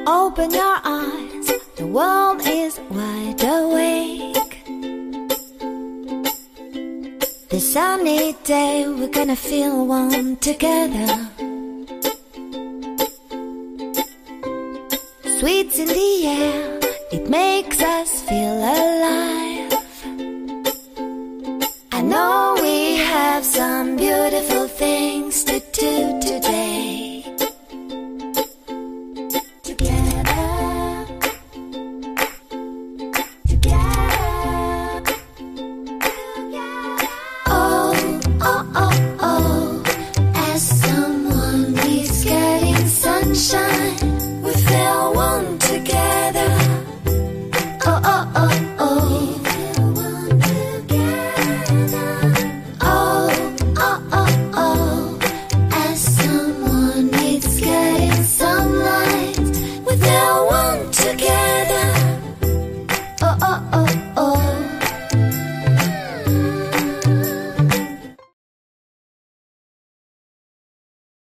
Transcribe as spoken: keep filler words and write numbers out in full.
Open your eyes, the world is wide awake. This sunny day, we're gonna feel warm together. Sweets in the air, it makes us feel alive.